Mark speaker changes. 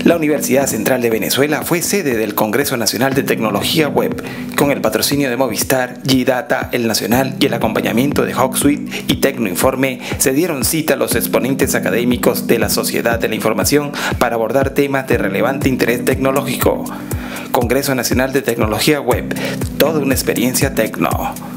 Speaker 1: La Universidad Central de Venezuela fue sede del Congreso Nacional de Tecnología Web, con el patrocinio de Movistar, G-Data, El Nacional y el acompañamiento de HawkSuite y Tecnoinforme. Se dieron cita a los exponentes académicos de la sociedad de la información para abordar temas de relevante interés tecnológico. Congreso Nacional de Tecnología Web, toda una experiencia tecno.